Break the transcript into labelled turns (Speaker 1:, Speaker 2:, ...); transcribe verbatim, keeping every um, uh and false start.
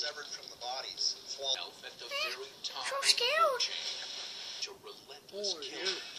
Speaker 1: severed from the bodies.
Speaker 2: At the very top
Speaker 3: so
Speaker 2: of the
Speaker 3: scared.
Speaker 2: chain, to relentless
Speaker 4: Oh,
Speaker 2: killing.
Speaker 4: yeah.